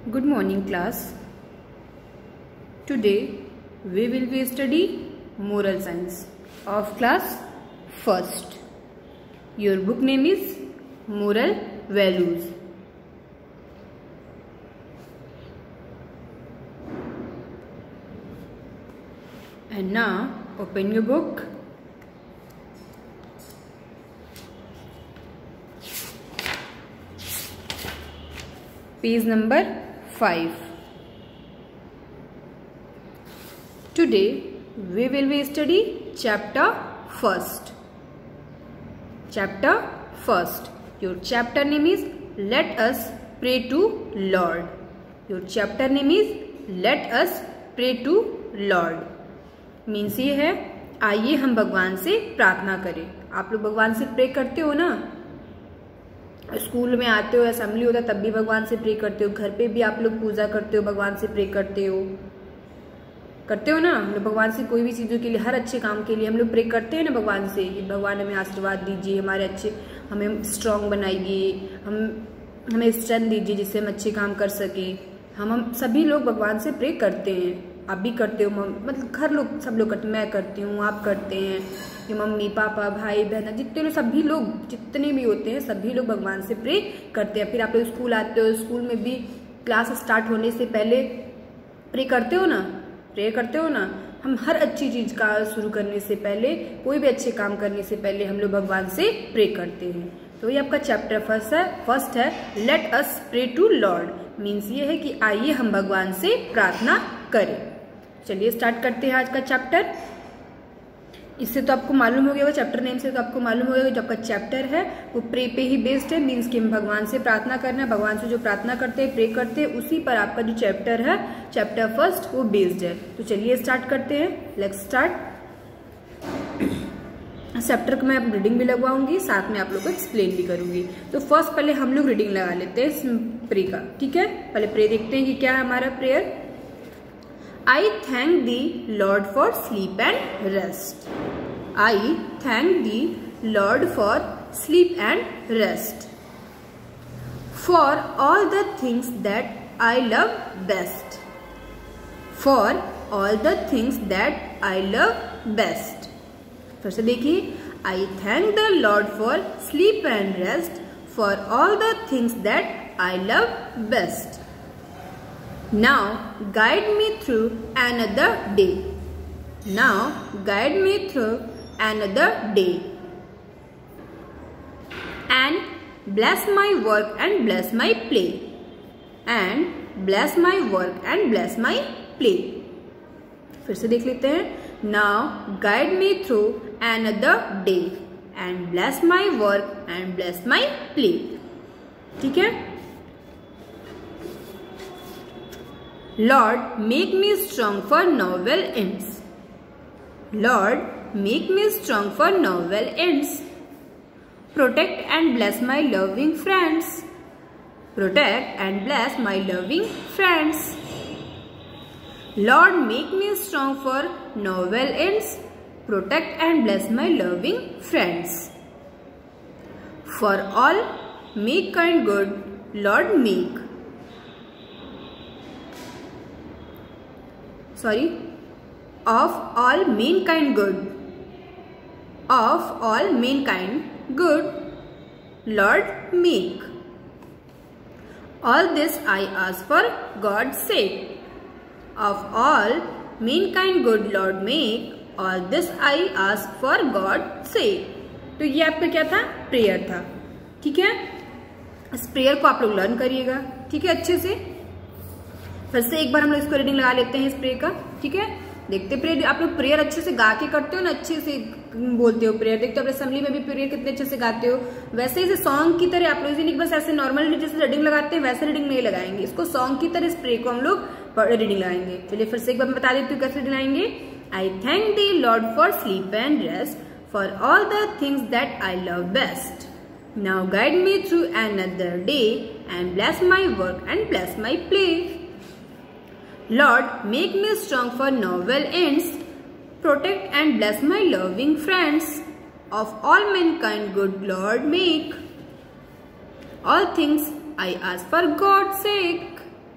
Good morning class. Today we will be study moral science of class first. Your book name is Moral Values. And now open your book. Page number 5. Today we will be study chapter first. Chapter first. Your chapter name is Let Us Pray to Lord. Your chapter name is Let Us Pray to Lord. Means ये है आइए हम भगवान से प्रार्थना करें. आप लोग भगवान से प्रे करते हो ना? स्कूल में आते हो, असेंबली होता है तब भी भगवान से प्रे करते हो, घर पे भी आप लोग पूजा करते हो, भगवान से प्रे करते हो ना. हम लोग भगवान से कोई भी चीज़ों के लिए, हर अच्छे काम के लिए हम लोग प्रे करते हैं ना भगवान से कि भगवान हमें आशीर्वाद दीजिए, हमारे अच्छे, हमें स्ट्रांग बनाइए, हमें स्ट्रेंथ दीजिए जिससे हम अच्छे काम कर सके. हम सभी लोग भगवान से प्रे करते हैं. आप भी करते हो, मतलब घर लोग सब लोग करते, मैं करती हूँ, आप करते हैं, कि मम्मी पापा भाई बहन जितने लोग, सभी लोग जितने भी होते हैं सभी लोग भगवान से प्रे करते हैं. फिर आप लोग स्कूल आते हो, स्कूल में भी क्लास स्टार्ट होने से पहले प्रे करते हो ना. हम हर अच्छी चीज का शुरू करने से पहले, कोई भी अच्छे काम करने से पहले हम लोग भगवान से प्रे करते हैं. तो ये आपका चैप्टर फर्स्ट है let us pray to Lord. Means ये है कि आइए हम भगवान से प्रार्थना करें. चलिए स्टार्ट करते हैं आज का चैप्टर. इससे तो आपको मालूम हो गया, चैप्टर नेम से तो आपको मालूम हो गया जो आपका चैप्टर है वो प्रे पे ही बेस्ड है. मीन्स कि हम भगवान से प्रार्थना करना है, भगवान से जो प्रार्थना करते हैं, प्रे करते हैं, उसी पर आपका जो चैप्टर है, चैप्टर फर्स्ट, वो बेस्ड है. तो चलिए स्टार्ट करते हैं. Let's start. चैप्टर को मैं रीडिंग भी लगवाऊंगी, साथ में आप लोग को एक्सप्लेन भी करूंगी. तो फर्स्ट पहले हम लोग रीडिंग लगा लेते हैं इस प्रे का. ठीक है, पहले प्रे देखते हैं कि क्या है हमारा prayer. I thank thee, Lord, for sleep and rest. I thank thee, Lord, for sleep and rest. For all the things that I love best. For all the things that I love best. फिर से देखिए. I thank the Lord for sleep and rest. For all the things that I love best. Now guide me through another day. Now guide me through another day. And bless my work and bless my play. And bless my work and bless my play. फिर से देख लेते हैं. Now guide me through another day. And bless my work and bless my play. ठीक है. Lord, make me strong for novel ends. Lord, make me strong for novel ends. Protect and bless my loving friends. Protect and bless my loving friends. Lord, make me strong for novel ends. Protect and bless my loving friends. For all mankind good, Lord make. Of all mankind good. Of all mankind good, Lord make. All this I ask for God's sake. Of all mankind good, Lord make. All this I ask for God's sake. तो ये आपका क्या था? Prayer था. ठीक है, इस prayer को आप लोग लर्न करिएगा. ठीक है, अच्छे से. फिर से एक बार हम लोग इसको रीडिंग लगा लेते हैं इस प्रेयर का. ठीक है, देखते प्रेयर आप लोग प्रेयर अच्छे से गा के करते हो ना, अच्छे से बोलते हो प्रेयर. देखते हो असेंबली में भी प्रेयर कितने अच्छे से गाते हो. वैसे इसे सॉन्ग की तरह आप लोग इसे बस ऐसे नॉर्मल जैसे रीडिंग लगाते हैं वैसे रीडिंग नहीं लगाएंगे. इसको सॉन्ग की तरह इस प्रेयर को हम लोग रीडिंग लगाएंगे. चलिए फिर से एक बार मैं बता देती हूँ कैसे रीडिंग लगाएंगे. I thank thee Lord for sleep and rest. For all the things that I love best. Now guide me through another day. And bless my work and bless my play. Lord, make me strong for novel ends. Protect and bless my loving friends. Of all mankind good Lord make. All things I ask for God's sake.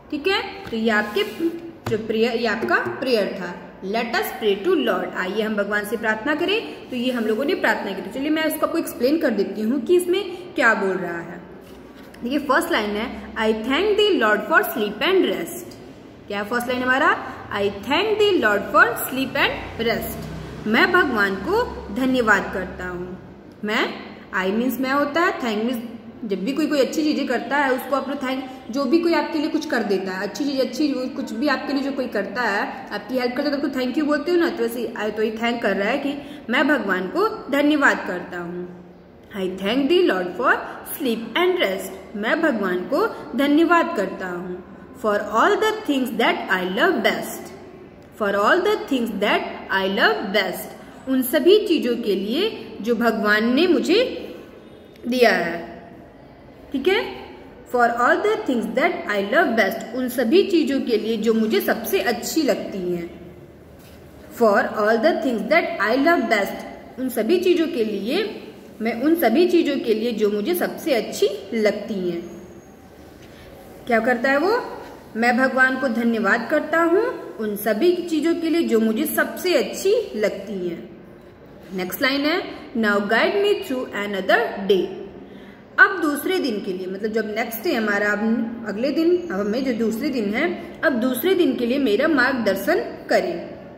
ठीक है, तो ये आपके जो prayer, ये आपका prayer था। Let us pray to Lord, आइए हम भगवान से प्रार्थना करें। तो ये हम लोगों ने प्रार्थना की। तो चलिए मैं इसको आपको एक्सप्लेन कर देती हूँ कि इसमें क्या बोल रहा है। देखिए फर्स्ट लाइन है, I thank the Lord for sleep and rest. क्या है फर्स्ट लाइन हमारा, I thank the Lord for sleep and rest. मैं भगवान को धन्यवाद करता हूँ। मैं, आई मीन्स मैं होता है, थैंक मीन्स जब भी कोई अच्छी चीजें करता है उसको आप लोग थैंक, जो भी कोई आपके लिए कुछ कर देता है, अच्छी चीज, अच्छी कुछ भी आपके लिए जो कोई करता है, आपकी हेल्प करता है, तो थैंक यू बोलते हो ना। तो वैसे तो ये थैंक कर रहा है कि मैं भगवान को धन्यवाद करता हूँ। I thank the Lord for sleep and rest. मैं भगवान को धन्यवाद करता हूँ। For all the things that I love best. For all the things that I love best. उन सभी चीजों के लिए जो भगवान ने मुझे दिया है। ठीक है, for all the things that I love best. उन सभी चीजों के लिए जो मुझे सबसे अच्छी लगती हैं। For all the things that I love best. उन सभी चीजों के लिए, मैं उन सभी चीजों के लिए जो मुझे सबसे अच्छी लगती हैं। क्या करता है वो, मैं भगवान को धन्यवाद करता हूँ उन सभी चीजों के लिए जो मुझे सबसे अच्छी लगती हैं। नेक्स्ट लाइन है, now guide me through another day. अब दूसरे दिन के लिए, मतलब जब नेक्स्ट डे हमारा, अब अगले दिन, अब हमें जो दूसरे दिन है, अब दूसरे दिन के लिए मेरा मार्गदर्शन करें।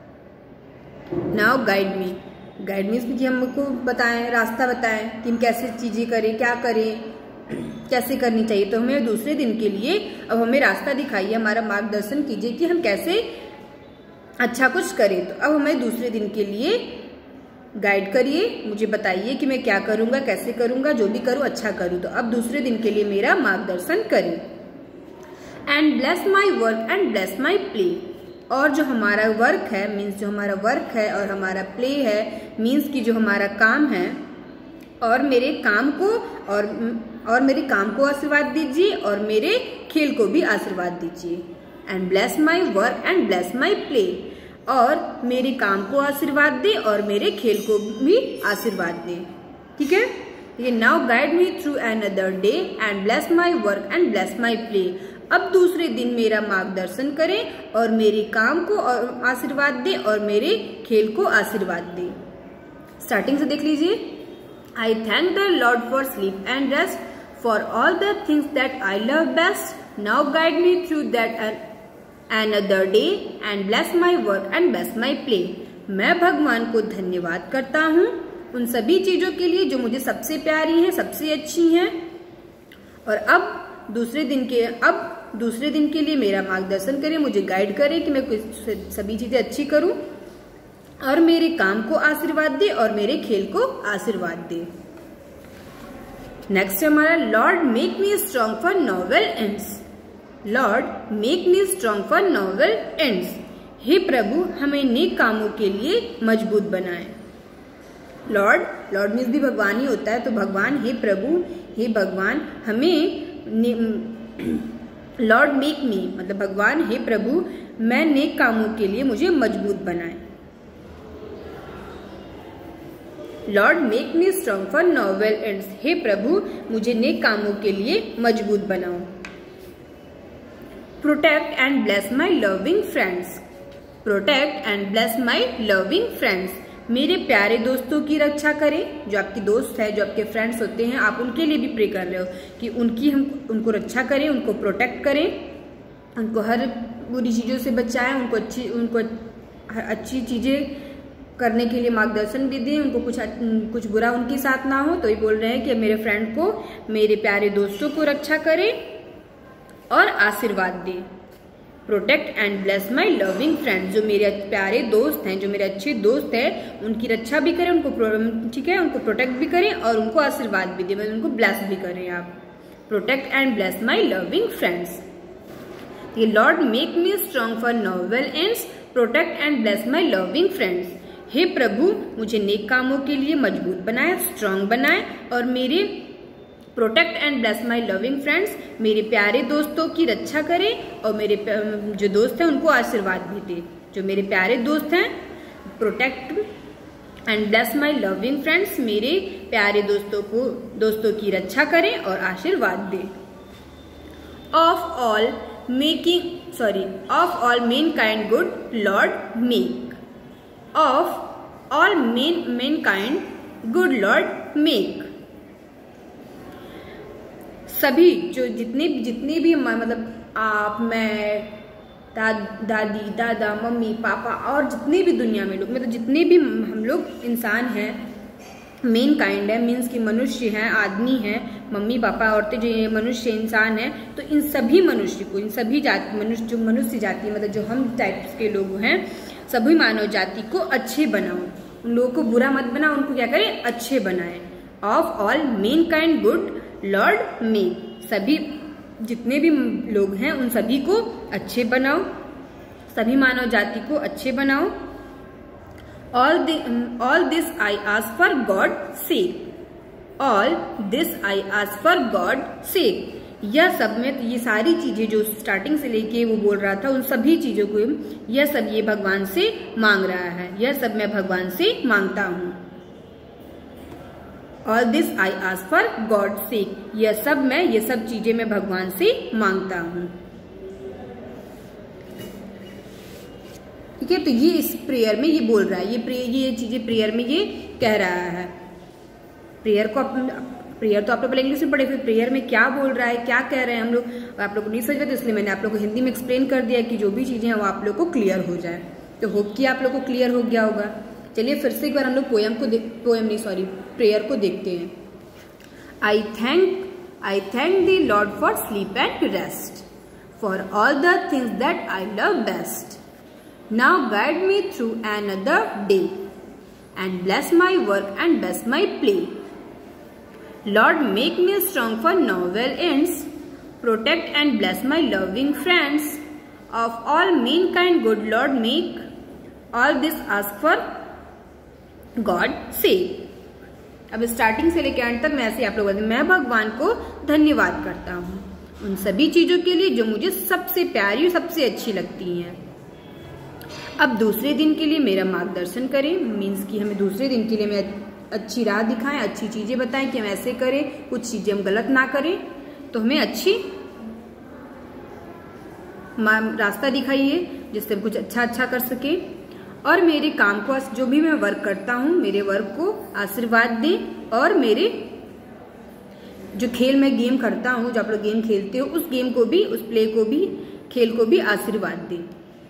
Now guide me, guide means कि हमको बताएं, रास्ता बताएं कि हम कैसे चीजें करें, क्या करें, कैसे करनी चाहिए। तो हमें दूसरे दिन के लिए अब हमें रास्ता दिखाइए, हमारा मार्गदर्शन कीजिए कि हम कैसे अच्छा कुछ करें। तो अब हमें दूसरे दिन के लिए गाइड करिए, मुझे बताइए कि मैं क्या करूंगा, कैसे करूंगा, जो भी करूं अच्छा करूं। तो अब दूसरे दिन के लिए मेरा मार्गदर्शन करें। And bless my work and bless my play. और जो हमारा वर्क है, मीन्स जो हमारा वर्क है, और हमारा प्ले है, मीन्स कि जो हमारा काम है, और मेरे काम को और मेरे काम को आशीर्वाद दीजिए, और मेरे खेल को भी आशीर्वाद दीजिए। And bless my work and bless my play. और मेरे काम को आशीर्वाद दे और मेरे खेल को भी आशीर्वाद दे। ठीक है, ये now guide me through another day and bless my work and bless my play. अब दूसरे दिन मेरा मार्गदर्शन करें और मेरे काम को आशीर्वाद दे और मेरे खेल को आशीर्वाद दे। स्टार्टिंग से देख लीजिए, I thank the Lord for sleep and rest, for all the things that I love best. Now guide me through that another day and bless my work and bless my play। मैं भगवान को धन्यवाद करता हूँ उन सभी चीजों के लिए जो मुझे सबसे प्यारी हैं, सबसे अच्छी हैं। और अब दूसरे दिन के लिए मेरा मार्गदर्शन करें, मुझे गाइड करें कि मैं सभी चीजें अच्छी करूं, और मेरे काम को आशीर्वाद दे और मेरे खेल को आशीर्वाद दे। नेक्स्ट हमारा, Lord make me strong for noble ends. Lord make me strong for noble ends. हे प्रभु हमें नेक कामों के लिए मजबूत बनाए। लॉर्ड मीन्स भी भगवान ही होता है, तो भगवान, हे प्रभु, हे भगवान हमें, लॉर्ड मेक मी मतलब भगवान, हे प्रभु मैं नेक कामों के लिए मुझे मजबूत बनाए। Lord make me strong for noble ends. हे प्रभु मुझे नेक कामों के लिए मजबूत बनाओ। Protect and bless my loving friends. Protect and bless my loving friends. मेरे प्यारे दोस्तों की रक्षा करें। जो आपके दोस्त है, जो आपके फ्रेंड्स होते हैं, आप उनके लिए भी प्रे कर रहे हो कि उनको रक्षा करें, उनको प्रोटेक्ट करें, उनको हर बुरी चीजों से बचाएं, उनको अच्छी चीजें करने के लिए मार्गदर्शन भी दें, उनको कुछ बुरा उनके साथ ना हो। तो ये बोल रहे हैं कि मेरे फ्रेंड को, मेरे प्यारे दोस्तों को रक्षा करें और आशीर्वाद दे। Protect and bless my loving friends. जो मेरे प्यारे दोस्त हैं, जो मेरे अच्छे दोस्त हैं, उनकी रक्षा भी करें, उनको, ठीक है, उनको प्रोटेक्ट भी करें और उनको आशीर्वाद भी दें, मतलब उनको ब्लेस भी करें आप। Protect and bless my loving friends. ये Lord make me strong for noble ends, protect and bless my loving friends. हे प्रभु मुझे नेक कामों के लिए मजबूत बनाए, स्ट्रॉन्ग बनाए, और मेरे protect and bless my loving friends, मेरे प्यारे दोस्तों की रक्षा करें और मेरे जो दोस्त हैं उनको आशीर्वाद भी दे। जो मेरे प्यारे दोस्त हैं, protect and bless my loving friends, मेरे प्यारे दोस्तों की रक्षा करें और आशीर्वाद दे। Of all mankind good Lord make. Of all mankind good Lord make. सभी जो जितने भी मतलब आप, मैं, दादी, दादा, मम्मी, पापा और जितने भी दुनिया में लोग, मतलब जितने भी हम लोग इंसान हैं, मेन काइंड है, मीन्स कि मनुष्य हैं, आदमी हैं, मम्मी पापा औरतें, जो ये मनुष्य इंसान हैं, तो इन सभी मनुष्य को, इन सभी जाति मनुष्य, जो मनुष्य जाति मतलब जो हम टाइप्स के लोग हैं, सभी मानव जाति को अच्छे बनाओ, उन लोगों को बुरा मत बनाओ, उनको क्या करें, अच्छे बनाएं. Of all mankind good Lord make. सभी जितने भी लोग हैं उन सभी को अच्छे बनाओ, सभी मानव जाति को अच्छे बनाओ. All this I ask for God's sake. All this I ask for God's sake. यह सब में ये सारी चीजें जो स्टार्टिंग से लेके वो बोल रहा था, उन सभी चीजों को यह सब ये भगवान से मांग रहा है. यह सब मैं भगवान से मांगता हूँ. All this I ask for God's sake. ये सब चीजें मैं भगवान से मांगता हूँ. ठीक है, तो ये इस प्रेयर में ये बोल रहा है, ये चीजें प्रेयर में ये कह रहा है. प्रेयर तो आप लोग इंग्लिश में पढ़े, फिर प्रेयर में क्या बोल रहा है, क्या कह रहे हैं हम लोग, आप लोग को नहीं समझ रहे, तो इसलिए मैंने आप लोग को हिंदी में एक्सप्लेन कर दिया कि जो भी चीजें हैं वो आप लोग को क्लियर हो जाए. तो होप कि आप लोग को क्लियर हो गया होगा. चलिए फिर से एक बार हम लोग प्रेयर को देखते हैं. I thank the Lord for sleep and rest, for all the things that I love best. Now guide me through another day, and bless my work and bless my play. Lord, make me strong for novel ends, protect and bless my loving friends. Of all mankind good Lord make, all this ask for God sake. अब starting से लेकर अंत तक मैं ऐसे आप लोगों, मैं भगवान को धन्यवाद करता हूँ उन सभी चीजों के लिए जो मुझे सबसे प्यारी और सबसे अच्छी लगती हैं. अब दूसरे दिन के लिए मेरा मार्गदर्शन करें, मीन्स कि हमें दूसरे दिन के लिए मैं अच्छी राह दिखाएं, अच्छी चीजें बताएं कि हम ऐसे करें, कुछ चीजें हम गलत ना करें, तो हमें अच्छी रास्ता दिखाइए जिससे हम कुछ अच्छा कर सके. और मेरे काम को, जो भी मैं वर्क करता हूँ, मेरे वर्क को आशीर्वाद दें. और मेरे जो खेल में गेम करता हूँ, जो आप लोग गेम खेलते हो, उस गेम को भी, उस प्ले को भी, खेल को भी आशीर्वाद दें.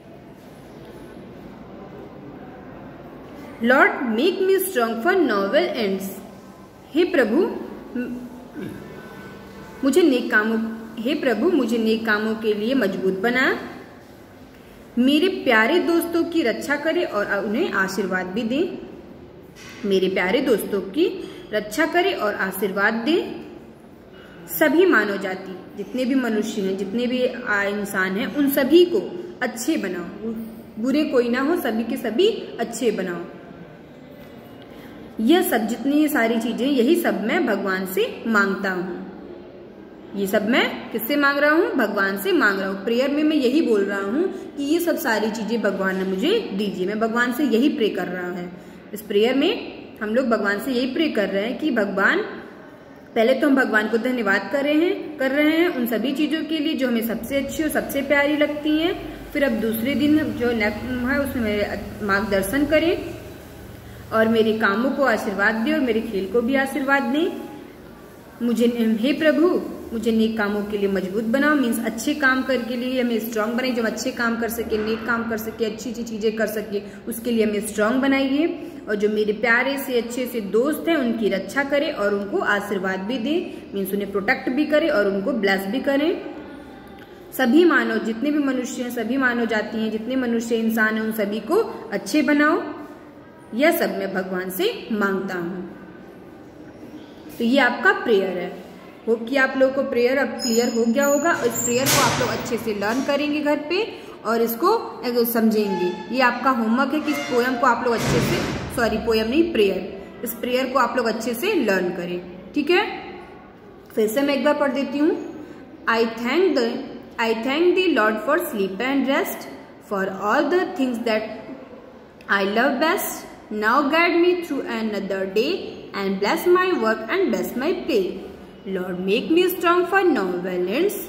Lord make me strong for noble ends. हे प्रभु मुझे नेक कामों के लिए मजबूत बना. मेरे प्यारे दोस्तों की रक्षा करे और उन्हें आशीर्वाद भी दे. मेरे प्यारे दोस्तों की रक्षा करे और आशीर्वाद दे. सभी मानव जाति, जितने भी मनुष्य हैं, जितने भी इंसान हैं, उन सभी को अच्छे बनाओ, बुरे कोई ना हो, सभी के सभी अच्छे बनाओ. यह सब, जितनी सारी चीजें, यही सब मैं भगवान से मांगता हूँ. ये सब मैं किससे मांग रहा हूँ? भगवान से मांग रहा हूँ. प्रेयर में मैं यही बोल रहा हूँ कि ये सब सारी चीजें भगवान ने मुझे दीजिए. मैं भगवान से यही प्रे कर रहा है. इस प्रेयर में हम लोग भगवान से यही प्रे कर रहे हैं कि भगवान, पहले तो हम भगवान को धन्यवाद कर रहे हैं उन सभी चीजों के लिए जो हमें सबसे अच्छी और सबसे प्यारी लगती हैं. फिर अब दूसरे दिन जो है उसमें मेरे मार्गदर्शन करें और मेरे कामों को आशीर्वाद दें और मेरे खेल को भी आशीर्वाद दें. मुझे, हे प्रभु, मुझे नेक कामों के लिए मजबूत बनाओ. मीन्स अच्छे काम करने के लिए हमें स्ट्रांग बनाइए, जो हम अच्छे काम कर सके, नेक काम कर सके, अच्छी चीजें कर सके, उसके लिए हमें स्ट्रांग बनाइए. और जो मेरे प्यारे से अच्छे से दोस्त हैं उनकी रक्षा करे और उनको आशीर्वाद भी दे. मीन्स उन्हें प्रोटेक्ट भी करे और उनको ब्लेस भी करें. सभी मानव, जितने भी मनुष्य हैं, सभी मानव जाति हैं, जितने मनुष्य इंसान हैं, उन सभी को अच्छे बनाओ. यह सब मैं भगवान से मांगता हूँ. तो ये आपका प्रेयर है. होप कि आप लोगों को प्रेयर अब क्लियर हो गया होगा. इस प्रेयर को आप लोग अच्छे से लर्न करेंगे घर पे और इसको समझेंगे. ये आपका होमवर्क है कि इस पोयम को आप लोग अच्छे से, पोयम नहीं, प्रेयर, इस प्रेयर को आप लोग अच्छे से लर्न करें. ठीक है, फिर से मैं एक बार पढ़ देती हूँ. I thank the Lord for sleep and rest, for all the things that I love best. Now guide me through another day and bless my work and bless my play. Lord, make me strong for novel ends,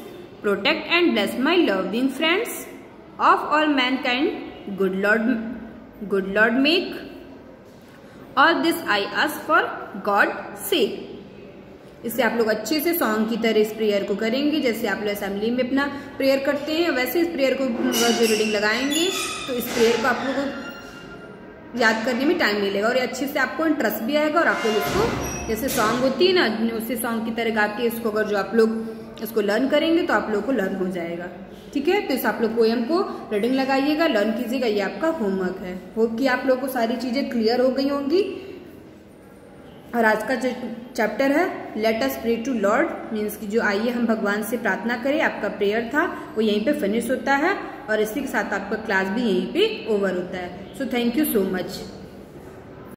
protect and bless my loving friends of all mankind. Good Lord make all this I ask for God's sake. इससे आप लोग अच्छे से song की तरह इस prayer को करेंगे, जैसे आप लोग असेंबली में अपना प्रेयर करते हैं वैसे इस प्रेयर को जो रीडिंग लगाएंगे तो इस प्रेयर को आप लोगों को याद करने में टाइम मिलेगा और अच्छे से आपको इंटरेस्ट भी आएगा और आप लोग इसको जैसे सॉन्ग होती है ना उसी सॉन्ग की तरह गा के इसको अगर जो आप लोग इसको लर्न करेंगे तो आप लोग को लर्न हो जाएगा। ठीक है, तो इस आप लोग पोएम को रीडिंग लगाइएगा, लर्न कीजिएगा, ये आपका होमवर्क है। होप कि आप लोग को सारी चीजें क्लियर हो गई होंगी। और आज का जो चैप्टर है let us pray to Lord means कि जो आइए हम भगवान से प्रार्थना करें, आपका प्रेयर था वो यहीं पे फिनिश होता है और इसी के साथ आपका क्लास भी यहीं पे ओवर होता है। So thank you so much.